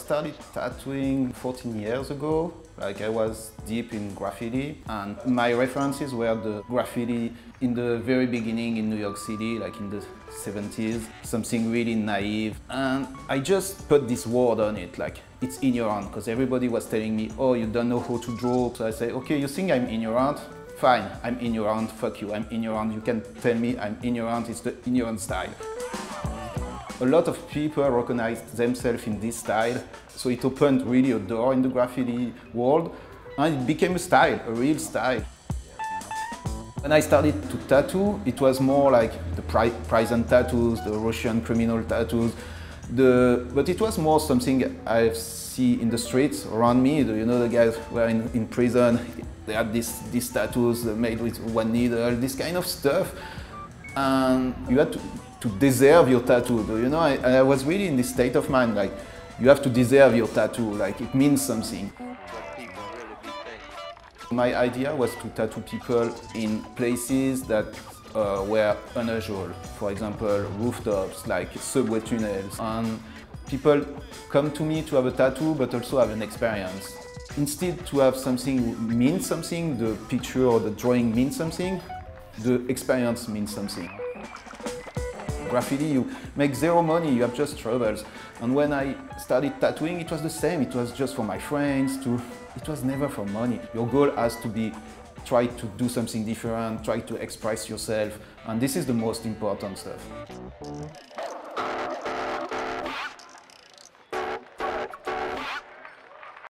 started tattooing 14 years ago. Like I was deep in graffiti, and my references were the graffiti in the very beginning in New York City, like in the 70s, something really naive. And I just put this word on it, like it's ignorant, because everybody was telling me, oh, you don't know how to draw. So I say, okay, you think I'm ignorant? Fine, I'm ignorant, fuck you, I'm ignorant. You can tell me I'm ignorant, it's the ignorant style. A lot of people recognized themselves in this style, so it opened really a door in the graffiti world, and it became a style, a real style. When I started to tattoo, it was more like the prison tattoos, the Russian criminal tattoos, but it was more something I see in the streets around me. You know, the guys who were in prison, they had these tattoos made with one needle, this kind of stuff, and you had to deserve your tattoo. You know, I was really in this state of mind, like, you have to deserve your tattoo, like it means something. My idea was to tattoo people in places that were unusual. For example, rooftops, like subway tunnels. And people come to me to have a tattoo, but also have an experience. Instead to have something mean something, the picture or the drawing means something, the experience means something. Graffiti, you make zero money, you have just troubles. And when I started tattooing, it was the same. It was just for my friends, it was never for money. Your goal has to be try to do something different, try to express yourself, and this is the most important stuff.